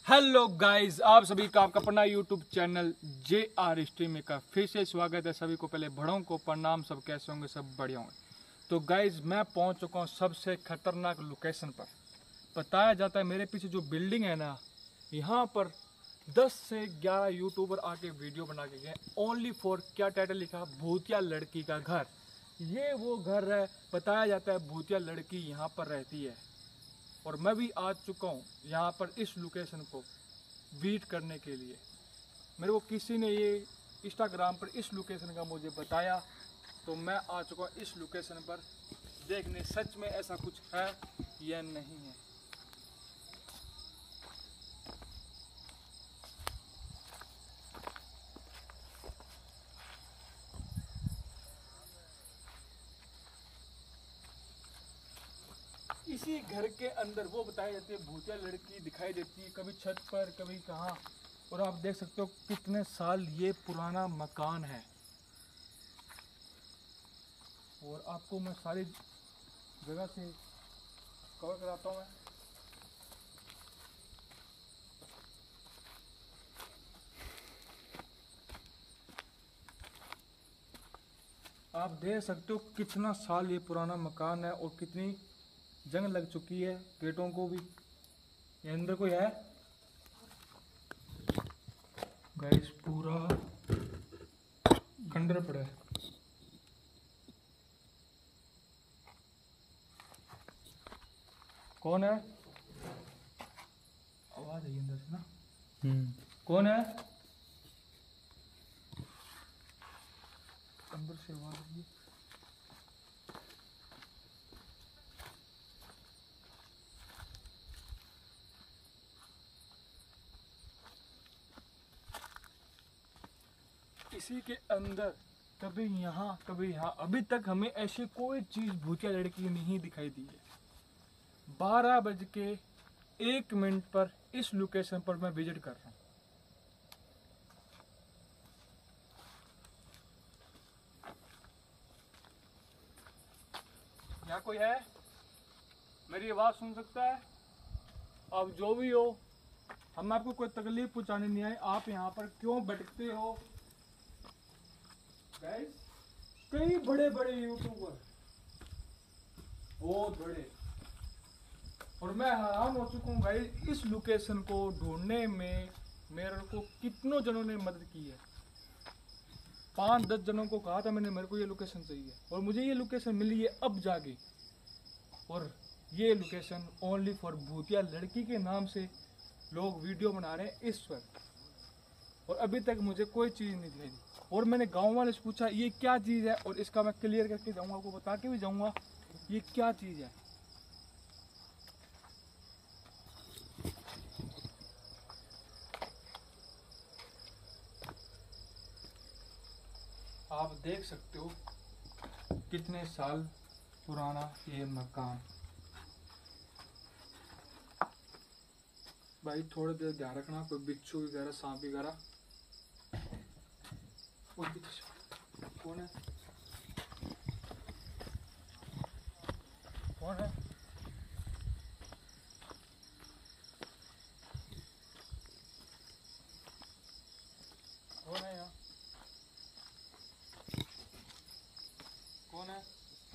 Hello guys, आप सभी का आपका अपना यूट्यूब चैनल JR स्ट्रीम का फिर से स्वागत है। सभी को पहले बड़ों को प्रणाम। सब कैसे होंगे? सब बढ़िया होंगे। तो गाइस, मैं पहुंच चुका हूं सबसे खतरनाक लोकेशन पर। बताया जाता है मेरे पीछे जो बिल्डिंग है ना, यहाँ पर 10 से 11 यूट्यूबर आके वीडियो बना के गए ओनली फॉर, क्या टाइटल लिखा, भूतिया लड़की का घर। ये वो घर है, बताया जाता है भूतिया लड़की यहाँ पर रहती है। और मैं भी आ चुका हूँ यहाँ पर इस लोकेशन को विजिट करने के लिए। मेरे को किसी ने ये इंस्टाग्राम पर इस लोकेशन का मुझे बताया, तो मैं आ चुका हूँ इस लोकेशन पर देखने सच में ऐसा कुछ है या नहीं है। इसी घर के अंदर वो बताई जाती है भूतिया लड़की दिखाई देती है, कभी छत पर कभी कहाँ। और आप देख सकते हो कितने साल ये पुराना मकान है। और आपको मैं सारी जगह से कवर कराता हूँ। मैं आप देख सकते हो कितना साल ये पुराना मकान है और कितनी जंग लग चुकी है गेटों को भी। ये अंदर कोई है गाइस, पूरा खंडर पड़ा है। कौन है? आवाज आई अंदर से ना। कौन है? अंदर से आवाज आई। इसी के अंदर कभी यहाँ कभी यहाँ, अभी तक हमें ऐसी कोई चीज भूतिया लड़की नहीं दिखाई दी है। 12:01 पर इस लोकेशन पर मैं विजिट कर रहा हूँ। यहाँ कोई है? मेरी आवाज सुन सकता है? अब जो भी हो, हम आपको कोई तकलीफ पहुंचाने नहीं आए। आप यहाँ पर क्यों भटकते हो गाइस? कई बड़े बड़े यूट्यूबर, बहुत बड़े, और मैं हैरान हो चुका हूँ भाई इस लोकेशन को ढूंढने में। मेरे को कितनों जनों ने मदद की है। 5-10 जनों को कहा था मैंने मेरे को ये लोकेशन चाहिए, और मुझे ये लोकेशन मिली है अब जाके। और ये लोकेशन ओनली फॉर भूतिया लड़की के नाम से लोग वीडियो बना रहे हैं इस पर। और अभी तक मुझे कोई चीज़ नहीं दिखाई दी। और मैंने गाँव वाले से पूछा ये क्या चीज़ है, और इसका मैं क्लियर करके जाऊँगा, आपको बता के भी जाऊँगा ये क्या चीज़ है। आप देख सकते हो कितने साल पुराना ये मकान। भाई थोड़ी देर ध्यान रखना, कोई बिच्छू वगैरह, सांप वगैरह। कौन है? कौन है? कौन है यहाँ? कौन है?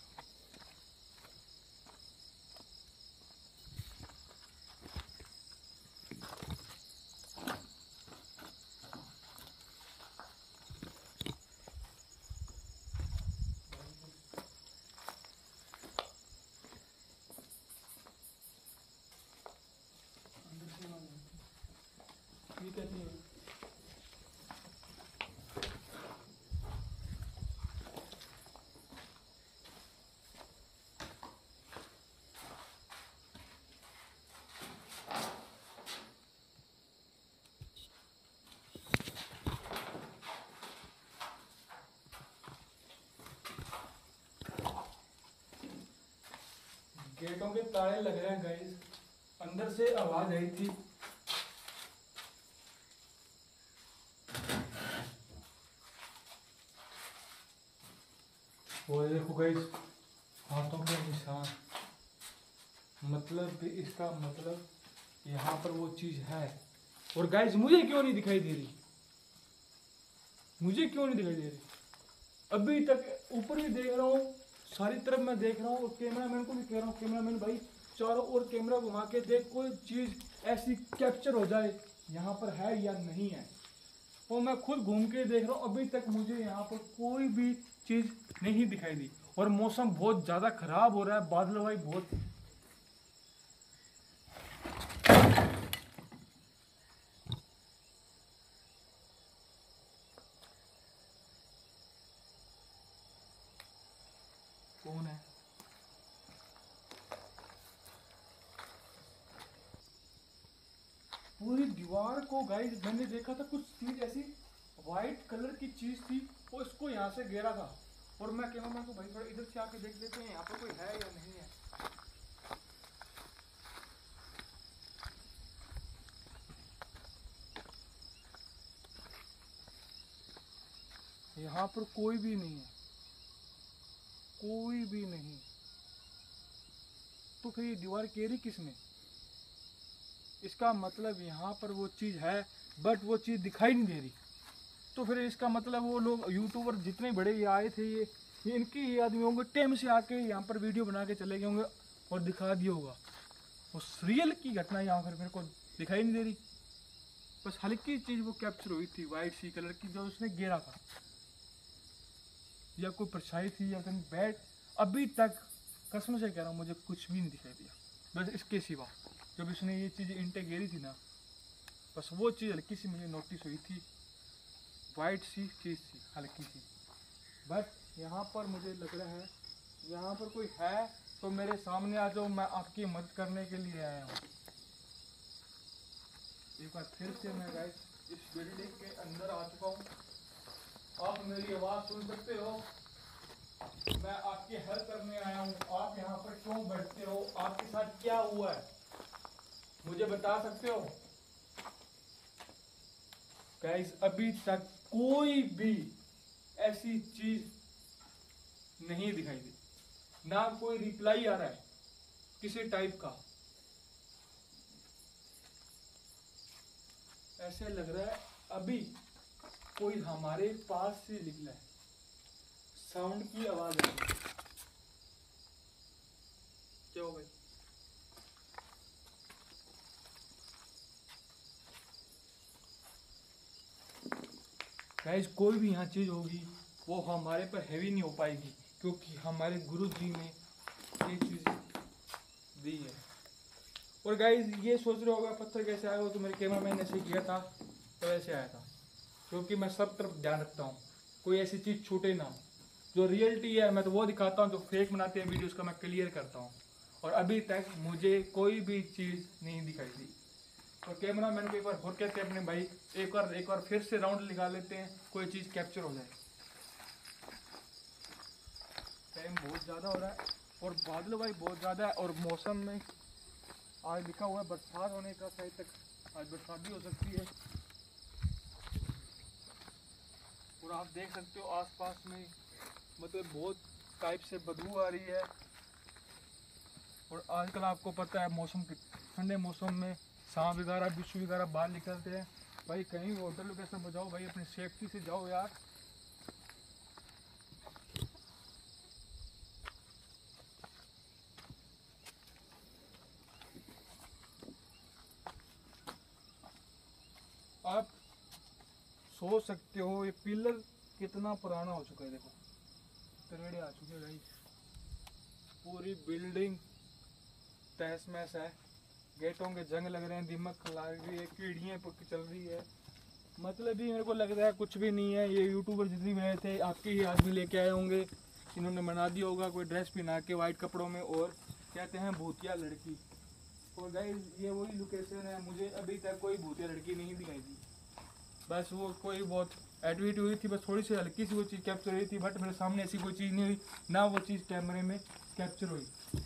ये कहती है गेटों के ताले लग रहे हैं गाइस। अंदर से आवाज आई थी। वो देखो गाइस, हाथों के निशान। मतलब इसका मतलब यहाँ पर वो चीज है और गाइस मुझे क्यों नहीं दिखाई दे रही, मुझे क्यों नहीं दिखाई दे रही? अभी तक ऊपर भी देख रहा हूँ, सारी तरफ मैं देख रहा हूँ, और कैमरामैन को भी कह रहा हूँ, कैमरामैन भाई चारों ओर कैमरा घुमा के देख, कोई चीज ऐसी कैप्चर हो जाए यहाँ पर है या नहीं है। और मैं खुद घूम के देख रहा हूँ, अभी तक मुझे यहाँ पर कोई भी चीज नहीं दिखाई दी। और मौसम बहुत ज्यादा खराब हो रहा है, बादल भाई बहुत। कौन है? पूरी दीवार को गाइस मैंने देखा था, कुछ चीज ऐसी व्हाइट कलर की चीज थी, वो इसको यहाँ से घेरा था। और मैं कैमरामैन को भाई थोड़ा इधर से आके देख लेते हैं यहाँ पर कोई है या नहीं है। यहाँ पर कोई भी नहीं है, कोई भी नहीं। तो फिर ये दीवार घेरी किसने? इसका मतलब यहाँ पर वो चीज़ है, बट वो चीज़ दिखाई नहीं दे रही। तो फिर इसका मतलब वो लोग यूट्यूबर जितने बड़े ये आए थे, ये इनके ही आदमी होंगे, टाइम से आके यहाँ पर वीडियो बना के चले गए होंगे और दिखा दिया होगा। उस रियल की घटना यहाँ पर मेरे को दिखाई नहीं दे रही। बस हल्की चीज़ वो कैप्चर हुई थी, वाइट सी कलर की, जो उसने घेरा था, या कोई परछाई थी या कहीं बैट। अभी तक कसम से कह रहा हूँ मुझे कुछ भी नहीं दिखाई दिया, बस इसके सिवा जब इसने ये चीज़ इंटे घेरी थी ना, बस वो चीज़ हल्की सी मुझे नोटिस हुई थी, वाइट सी चीज़ थी हल्की सी। बट यहाँ पर मुझे लग रहा है यहाँ पर कोई है, तो मेरे सामने आ जाओ, मैं आपकी मदद करने के लिए आया हूँ। एक बार फिर से मैं गाइस इस बिल्डिंग के अंदर आ चुका हूँ। आप मेरी आवाज़ सुन सकते हो, मैं आपकी हेल्प करने आया हूँ। आप यहाँ पर क्यों बैठते हो, आपके साथ क्या हुआ है, मुझे बता सकते हो? गाइस अभी तक कोई भी ऐसी चीज नहीं दिखाई दी, ना कोई रिप्लाई आ रहा है किसी टाइप का। ऐसे लग रहा है अभी कोई हमारे पास से निकला है, साउंड की आवाज आ रही है। क्या हो भाई? गाइस कोई भी यहाँ चीज होगी वो हमारे पर हैवी नहीं हो पाएगी, क्योंकि हमारे गुरु जी ने ये चीज दी है। और गाइस ये सोच रहे होगा पत्थर कैसे आया हो, तो मेरे कैमरामैन ने ऐसे किया था तो ऐसे आया था, क्योंकि मैं सब तरफ ध्यान रखता हूँ, कोई ऐसी चीज़ छूटे ना। जो रियलिटी है मैं तो वो दिखाता हूँ, जो फेक बनाते हैं वीडियोस का मैं क्लियर करता हूँ। और अभी तक मुझे कोई भी चीज़ नहीं दिखाई दी। और कैमरामैन को एक बार और कहते हैं अपने भाई, एक बार फिर से राउंड लगा लेते हैं, कोई चीज़ कैप्चर हो जाए। टाइम बहुत ज़्यादा हो रहा है और बादल भाई बहुत ज़्यादा है, और मौसम में आज लिखा हुआ है बरसात होने का, शायद तक आज बरसात भी हो सकती है। और आप देख सकते हो आसपास में मतलब बहुत टाइप से बदबू आ रही है। और आजकल आपको पता है मौसम, ठंडे मौसम में सांप वगैरह बिच्छू वगैरह बाहर निकलते हैं। भाई कहीं होटल वगैरह में जाओ भाई, अपनी सेफ्टी से जाओ यार। आप सोच सकते हो ये पिलर कितना पुराना हो चुका है, देखो तरेड़े आ चुके हैं भाई, पूरी बिल्डिंग तहस महस है, गेटों के जंग लग रहे हैं, दीमक लग रही है, कीड़ियाँ चल रही है। मतलब ही मेरे को लग रहा है कुछ भी नहीं है। ये यूट्यूबर जितने भी आए थे आपके ही आदमी लेके आए होंगे, इन्होंने बना दिया होगा कोई ड्रेस पहना के वाइट कपड़ों में, और कहते हैं भूतिया लड़की। और गाइस ये वही लोकेशन है, मुझे अभी तक कोई भूतिया लड़की नहीं दिखाई दी। बस वो कोई बहुत एक्टिविटी हुई थी, बस थोड़ी सी हल्की सी वो चीज़ कैप्चर हुई थी, बट मेरे सामने ऐसी कोई चीज़ नहीं हुई, ना वो चीज़ कैमरे में कैप्चर हुई।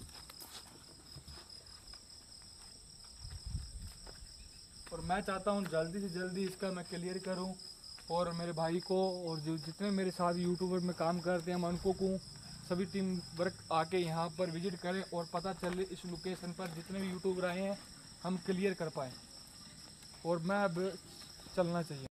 और मैं चाहता हूँ जल्दी से जल्दी इसका मैं क्लियर करूँ, और मेरे भाई को और जो जितने मेरे साथ यूट्यूबर में काम करते हैं मैं उनको कहूँ सभी टीम वर्क आके यहाँ पर विजिट करें, और पता चले इस लोकेशन पर जितने भी यूट्यूबर आए हैं हम क्लियर कर पाएँ। और मैं अब चलना चाहिए।